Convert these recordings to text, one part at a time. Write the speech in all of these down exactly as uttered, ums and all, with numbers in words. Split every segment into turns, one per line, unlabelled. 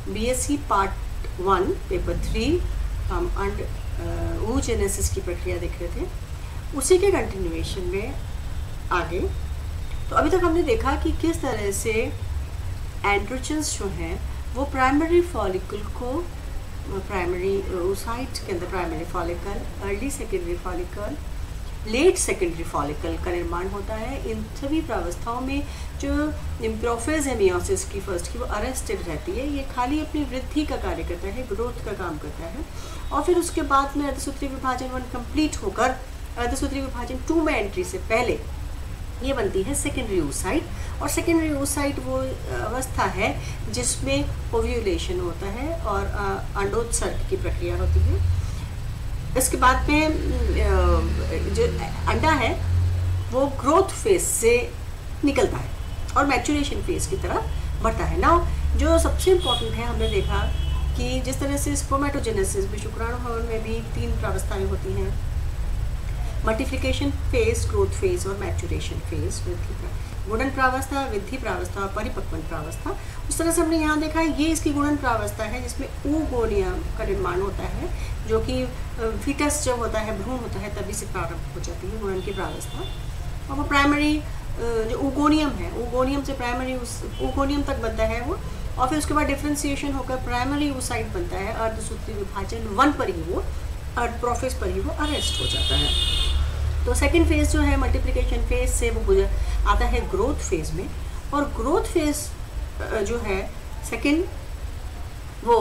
BSc part one paper three हम अंड oogenesis की प्रक्रिया देख रहे थे, उसी के कंटिन्यूएशन में आगे। तो अभी तक हमने देखा कि किस तरह से एंड्रोजन्स जो हैं वो प्राइमरी फॉलिकल को, प्राइमरी oocyte के अंदर primary follicle, early secondary follicle, late secondary follicle का निर्माण होता है। इन सभी प्रावस्थाओं में जो प्रोफेज है मियोसिस की फर्स्ट की, वो अरेस्टेड रहती है। ये खाली अपनी वृद्धि का कार्य करता है, ग्रोथ का काम करता है। और फिर उसके बाद में अर्धसूत्री विभाजन वन कंप्लीट होकर अर्धसूत्री विभाजन टू में एंट्री से पहले ये बनती है सेकेंडरी oocyte। और सेकेंडरी oocyte वो अवस्था है जिसमें ओव्यूलेशन होता है और अंडोत्सर्ग की प्रक्रिया होती है। इसके बाद में जो अंडा है वो ग्रोथ फेज से निकलता है और मैच्योरेशन फेज की तरफ बढ़ता है। नाउ जो सबसे इम्पोर्टेंट है, हमने देखा कि जिस तरह से स्पर्मेटोजेनेसिस में, शुक्राणु भवन में भी तीन प्रावस्थाएं होती हैं, मल्टीप्लिकेशन फेज, ग्रोथ फेज और मैच्योरेशन फेज, गुणन प्रावस्था, वृद्धि प्रावस्था और परिपक्वन प्रावस्था। उस तरह से हमने यहाँ देखा है ये इसकी गुणन प्रावस्था है जिसमें oogonia का निर्माण होता है, जो कि फीटस जब होता है, भ्रूण होता है, तभी से प्रारंभ हो जाती है गुणन की प्रावस्था। और वो प्राइमरी जो oogoनियम है, oogoनियम से प्राइमरी oogoनियम तक बनता है वो, और फिर उसके बाद डिफ्रेंसिएशन होकर प्राइमरी oocyte बनता है। अर्धसूत्री विभाजन वन पर ही वो, अर्ध प्रोफेज पर ही वो अरेस्ट हो जाता है। तो सेकेंड फेज जो है मल्टीप्लिकेशन फेज से वो गुजर आता है ग्रोथ फेज में। और ग्रोथ फेज जो है सेकेंड, वो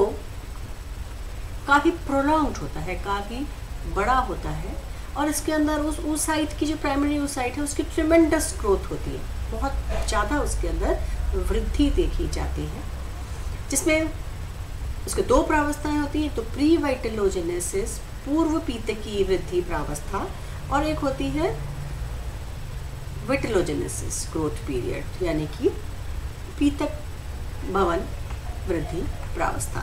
काफ़ी प्रोलॉन्ग्ड होता है, काफ़ी बड़ा होता है। और इसके अंदर उस oocyte की जो प्राइमरी oocyte है उसकी ट्रिमेंडस ग्रोथ होती है, बहुत ज़्यादा उसके अंदर वृद्धि देखी जाती है, जिसमें उसके दो प्रावस्थाएं होती हैं। तो प्री वाइटलोजेनेसिस, पूर्व पीतकी वृद्धि प्रावस्था, और एक होती है विटलोजेनेसिस ग्रोथ पीरियड, यानी कि पीतक भवन वृद्धि प्रावस्था।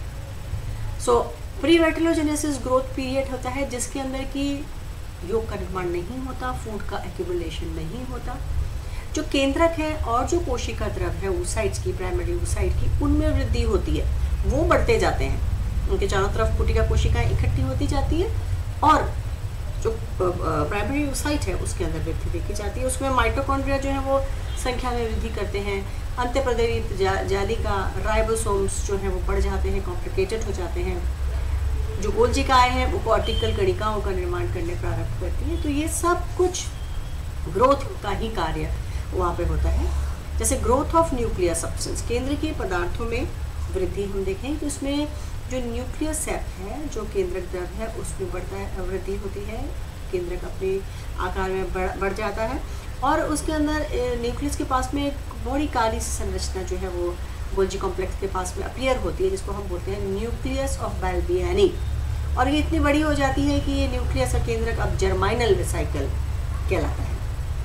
So pre vitellogenesis growth period होता है जिसके अंदर की योग का निर्माण नहीं होता, फूड का एक्यूमुलेशन नहीं होता। जो केंद्रक है और जो कोशिका द्रव है oocytes की, प्राइमरी oocyte की, उनमें वृद्धि होती है, वो बढ़ते जाते हैं, उनके चारों तरफ कुटिका कोशिकाएं इकट्ठी होती जाती है और जो प्राइमरी oocyte है उसके अंदर वृद्धि देखी जाती है। उसमें माइटोकॉन्ड्रिया जो है वो संख्या में वृद्धि करते हैं, अंत्यप्रदेरित जा, जालिका राइबोसोम्स जो हैं वो बढ़ जाते हैं, कॉम्प्लिकेटेड हो जाते हैं। जो गोल्जिकाएं हैं वो कॉर्टिकल कणिकाओं का निर्माण करने प्रारंभ करती हैं। तो ये सब कुछ ग्रोथ का ही कार्य वहाँ पे होता है। जैसे ग्रोथ ऑफ न्यूक्लियर सब्सटेंस, केंद्र के पदार्थों में वृद्धि हम देखें तो इसमें जो न्यूक्लियर सेप है, जो केंद्रक द्रव है, उसमें बढ़ता है, वृद्धि होती है, केंद्रक अपने आकार में बढ़ बढ़ जाता है। और उसके अंदर न्यूक्लियस के पास में एक बड़ी काली सी संरचना जो है वो गोल्जी कॉम्प्लेक्स के पास में अपीयर होती है, जिसको हम बोलते हैं न्यूक्लियस ऑफ बाल्बियानी। और ये इतनी बड़ी हो जाती है कि ये न्यूक्लियस और केंद्रक अब जर्माइनल वेसिकल कहलाता है।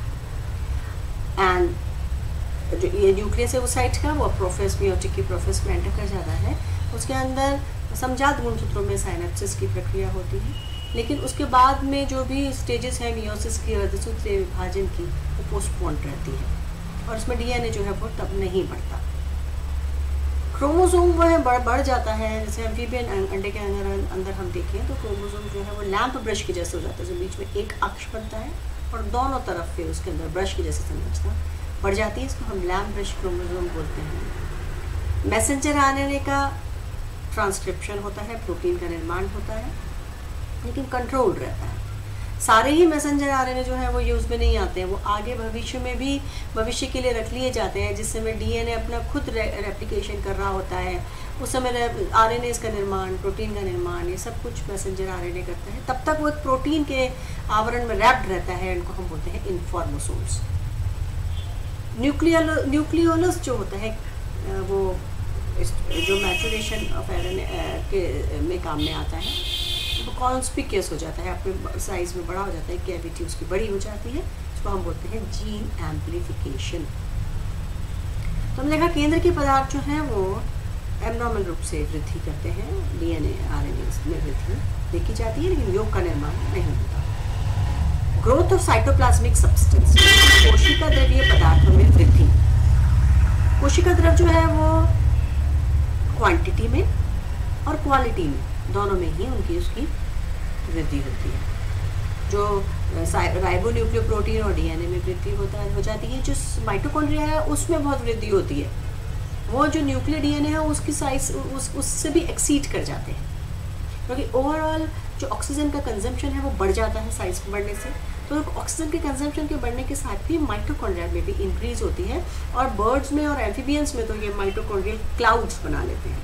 एंड जो ये न्यूक्लियस है oocyte का, वो प्रोफेस मियोटिक की प्रोफेस में एंटर कर जाता है। उसके अंदर समजात गुणसूत्रों में साइनेप्सिस की प्रक्रिया होती है, लेकिन उसके बाद में जो भी स्टेजेस हैं मियोसिस की, अर्धसूत्रीय विभाजन की, वो पोस्टपोन्ड रहती है और उसमें डीएनए जो है वो तब नहीं बढ़ता। क्रोमोसोम वो है बढ़ बढ़ जाता है। जैसे एम्फीबियन अंडे के अंदर अंदर हम देखें तो क्रोमोसोम जो है वो लैंप ब्रश के जैसे हो जाता है, जो बीच में एक अक्ष बनता है और दोनों तरफ फिर उसके अंदर ब्रश की जैसे संरचना बढ़ जाती है। इसको हम लैंप ब्रश क्रोमोसोम बोलते हैं। मैसेंजर आरएनए का ट्रांसक्रिप्शन होता है, प्रोटीन का निर्माण होता है, लेकिन कंट्रोल रहता है। सारे ही मैसेंजर आरएनए जो है वो यूज़ में नहीं आते हैं, वो आगे भविष्य में भी भविष्य के लिए रख लिए जाते हैं, जिस समय डीएनए अपना खुद रे, रेप्लिकेशन कर रहा होता है, उस समय आरएनए का निर्माण, प्रोटीन का निर्माण, ये सब कुछ मैसेंजर आरएनए करता है। तब तक वो एक प्रोटीन के आवरण में रैप्ड रहता है, इनको हम बोलते हैं इन्फॉर्मोसोम्स। न्यूक्लियल न्यूक्लियोलस जो होता है वो जो मैचुरेशन ऑफ आरएनए के में काम में आता है, वो कॉन्स्पिक्यूअस हो जाता है, अपने साइज में बड़ा हो जाता है, कैविटी उसकी बड़ी हो जाती है, इसको हम बोलते हैं जीन एम्प्लीफिकेशन। तो हमने देखा केंद्र के पदार्थ जो हैं वो एब्नॉर्मल रूप से वृद्धि करते हैं, डीएनए आरएनए में वृद्धि देखी जाती है, लेकिन योग का निर्माण नहीं होता। ग्रोथ ऑफ साइटोप्लाज्मिक सब्सटेंस, कोशिका द्रवीय पदार्थों में वृद्धि। कोशिका द्रव जो है वो क्वांटिटी में और क्वालिटी में, दोनों में ही उनकी उसकी वृद्धि होती है। जो राइबो न्यूक्लियोप्रोटीन और डीएनए में वृद्धि होता हो जाती है, जो माइटोकॉन्ड्रिया है उसमें बहुत वृद्धि होती है। वो जो न्यूक्लियर डीएनए है उसकी साइज उस उससे भी एक्सीड कर जाते हैं, क्योंकि ओवरऑल जो ऑक्सीजन का कंजम्पशन है वो बढ़ जाता है साइज बढ़ने से। तो ऑक्सीजन के कंजम्पशन के बढ़ने के साथ भी माइटोकॉन्ड्रिया में भी इंक्रीज होती है, और बर्ड्स में और एम्फीबियंस में तो ये माइटोकॉन्ड्रियल क्लाउड्स बना लेते हैं।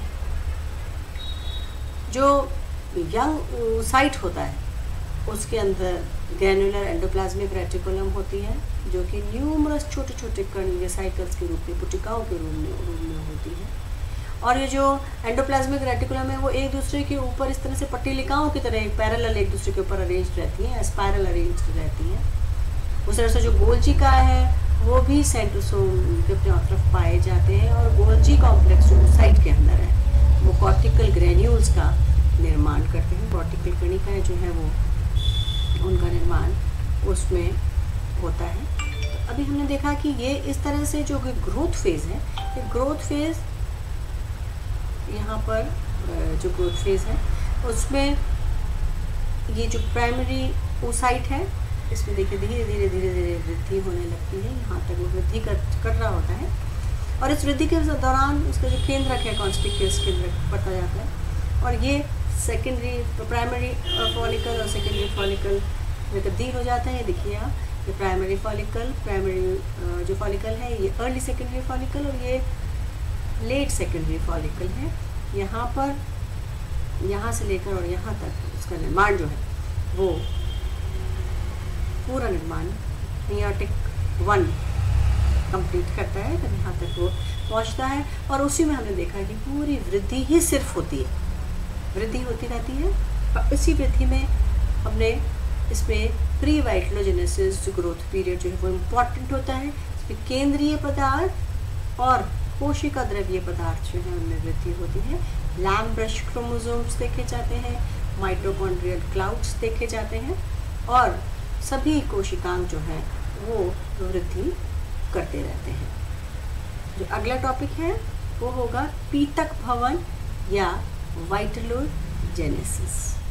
जो यंग साइट होता है उसके अंदर ग्रैन्युलर एंडोप्लाज्मिक रेटिकुलम होती है, जो कि न्यूमरस छोटे छोटे कण वेसाइकल्स के रूप में, पुटिकाओं के रूप में रूप में होती है। और ये जो एंडोप्लाज्मिक रेटिकुलम है वो एक दूसरे के ऊपर इस तरह से पट्टिलिकाओं की तरह पैरेलल एक दूसरे के ऊपर अरेंज रहती हैं, स्पाइरल अरेंज रहती हैं। उस तरह से जो गोल्जी है वो भी सेंट्रोसोम के अपने तरफ पाए जाते हैं, और गोल्जी कॉम्प्लेक्स जो साइट के अंदर है वो कॉर्टिकल ग्रेन्यूल्स का निर्माण करते हैं। कॉर्टिकल कणिकाएं जो है वो उनका निर्माण उसमें होता है। तो अभी हमने देखा कि ये इस तरह से जो ग्रोथ फेज़ है, ये ग्रोथ फेज़ यहाँ पर जो ग्रोथ फेज़ है उसमें ये जो प्राइमरी oocyte है इसमें देखिए धीरे धीरे धीरे धीरे वृद्धि होने लगती है, यहाँ तक वो वृद्धि कर कर रहा होता है। और इस वृद्धि के दौरान उसका जो केंद्रक है कॉन्स्पिक्यूअस केंद्रक बढ़ता जाता है, और ये सेकेंडरी प्राइमरी फॉलिकल और सेकेंडरी फॉलिकल में तब्दील हो जाता है। ये देखिए आप, ये प्राइमरी फॉलिकल प्राइमरी जो फॉलिकल है ये अर्ली सेकेंडरी फॉलिकल, और ये लेट सेकेंडरी फॉलिकल है। यहाँ पर यहाँ से लेकर और यहाँ तक इसका निर्माण जो है वो पूरा निर्माण मियोटिक वन कंप्लीट करता है, तब यहाँ तक वो पहुँचता है। और उसी में हमने देखा कि पूरी वृद्धि ही सिर्फ होती है, वृद्धि होती रहती है। और इसी वृद्धि में हमने इसमें प्री वाइटलोजेनेसिस जो ग्रोथ पीरियड जो है वो इम्पॉर्टेंट होता है। इसमें केंद्रीय पदार्थ और कोशिका द्रव्य पदार्थ जो है उनमें वृद्धि होती है। लैम ब्रश क्रोमोसोम्स देखे जाते हैं, माइटोकॉन्ड्रियल क्लाउड्स देखे जाते हैं, और सभी कोशिकांग जो है वो वृद्धि करते रहते हैं। जो अगला टॉपिक है वो होगा पीतक भवन या वाइटलोजेनेसिस।